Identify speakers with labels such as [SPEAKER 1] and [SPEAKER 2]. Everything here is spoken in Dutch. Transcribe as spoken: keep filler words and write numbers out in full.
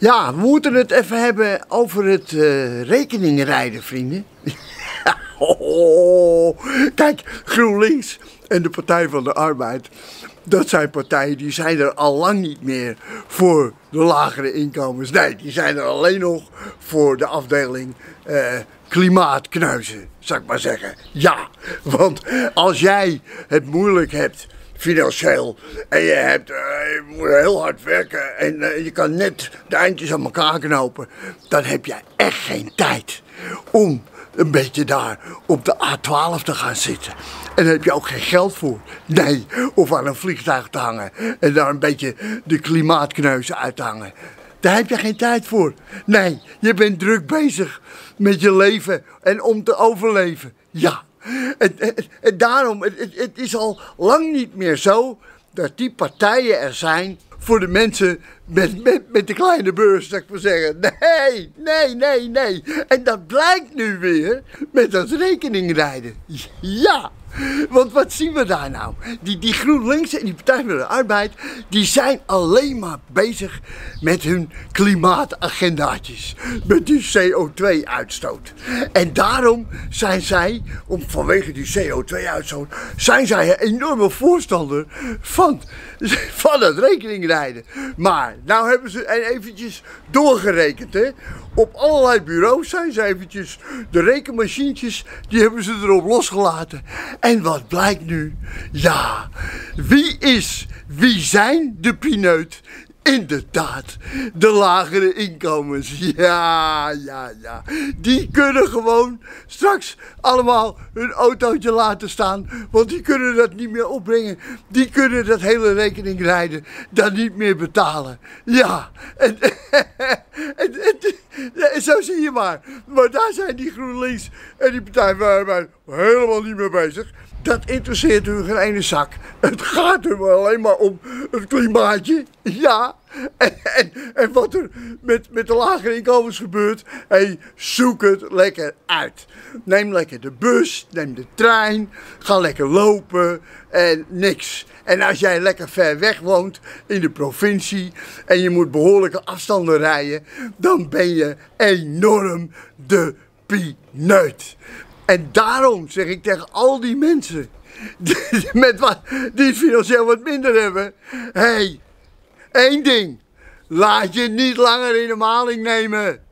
[SPEAKER 1] Ja, we moeten het even hebben over het uh, rekeningenrijden, vrienden. Oh, kijk, GroenLinks en de Partij van de Arbeid, dat zijn partijen die zijn er al lang niet meer voor de lagere inkomens. Nee, die zijn er alleen nog voor de afdeling uh, klimaatkneuzen, zou ik maar zeggen. Ja, want als jij het moeilijk hebt financieel en je, hebt, uh, je moet heel hard werken en uh, je kan net de eindjes aan elkaar knopen, dan heb je echt geen tijd om een beetje daar op de A twaalf te gaan zitten. En daar heb je ook geen geld voor. Nee, of aan een vliegtuig te hangen en daar een beetje de klimaatkneuzen uit te hangen. Daar heb je geen tijd voor. Nee, je bent druk bezig met je leven en om te overleven. Ja, en, en, en daarom, het, het is al lang niet meer zo dat die partijen er zijn voor de mensen met, met, met de kleine beurs, zou ik maar zeggen. Nee, nee, nee, nee. En dat blijkt nu weer met dat rekeningrijden. Ja, want wat zien we daar nou? Die, die GroenLinks en die Partij van de Arbeid, die zijn alleen maar bezig met hun klimaatagendaatjes. Met die C O twee uitstoot. En daarom zijn zij, om, vanwege die C O twee uitstoot, zijn zij een enorme voorstander van, van het rekeningrijden. Maar nou hebben ze eventjes doorgerekend, hè. Op allerlei bureaus zijn ze eventjes, de rekenmachientjes, die hebben ze erop losgelaten. En wat blijkt nu? Ja, wie is, wie zijn de pineut? Inderdaad, de lagere inkomens. Ja, ja, ja. Die kunnen gewoon straks allemaal hun autootje laten staan. Want die kunnen dat niet meer opbrengen. Die kunnen dat hele rekeningrijden dan niet meer betalen. Ja, en, en, en, en zo zie je maar. Maar daar zijn die GroenLinks en die Partij van de Arbeid helemaal niet mee bezig. Dat interesseert u geen ene zak. Het gaat er alleen maar om het klimaatje. Ja. En, en, en wat er met, met de lagere inkomens gebeurt, hey, zoek het lekker uit. Neem lekker de bus, neem de trein, ga lekker lopen en niks. En als jij lekker ver weg woont in de provincie en je moet behoorlijke afstanden rijden, dan ben je enorm de pineut. En daarom zeg ik tegen al die mensen die, met wat, die financieel wat minder hebben, hé, hey, één ding, laat je niet langer in de maling nemen.